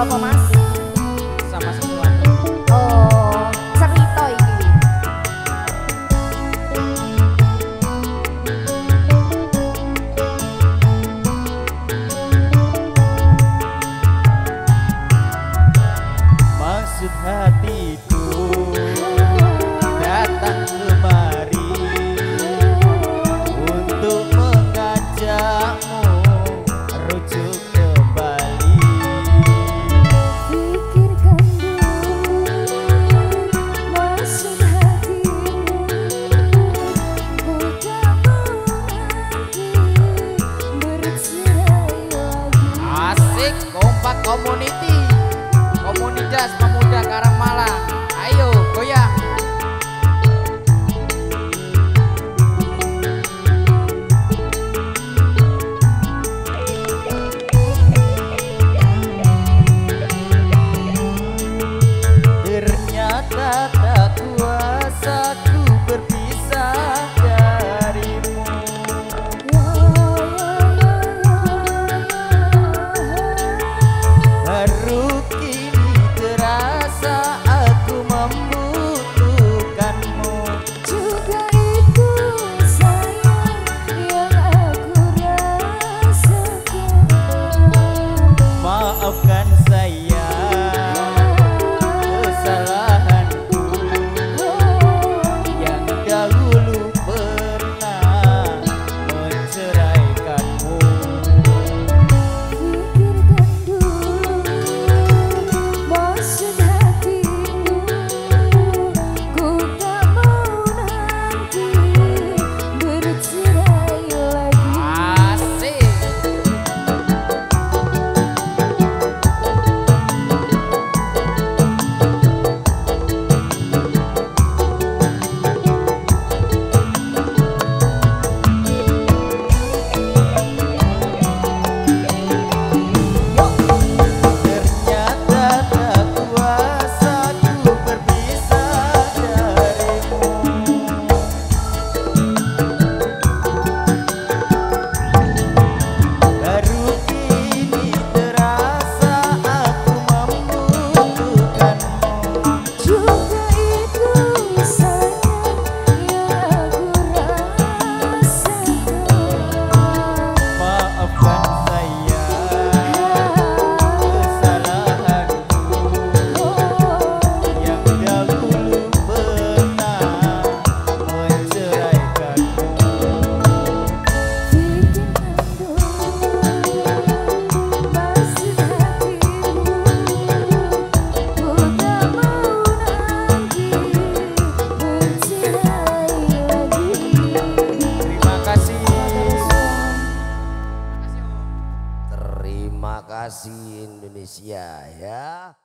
apa Mas? Sama sesuatu. Oh, cerita iki. Maksud hatiku datang kemari untuk mengajakmu rujuk kembali. Pikirkan dulu maksud hatimu, udah menanti bercerai lagi. Asik, kompak community, komunitas pemuda Karangmalang. Ayo goyang. Ternyata tak kuasa ku berpisah darimu. Baru kini terasa aku membutuhkanmu. Juga itu sayang yang aku rasakan. Maafkan saya kesalahanku yang dahulu pernah menceraikanmu. Pikirkan dulu maksud hatimu, ku tak mau nanti bercerai lagi. Asik. Ternyata tak kuasa ku berpisah darimu. Baru kini terasa aku membutuhkanmu. Juga itu sayang yang aku rasakan. Maafkan saya kesalahanku yang dahulu pernah menceraikanmu. Pikirkan dulu maksud hatimu, ku tak mau nanti bercerai lagi. Terima kasih. Terima kasih Indonesia ya.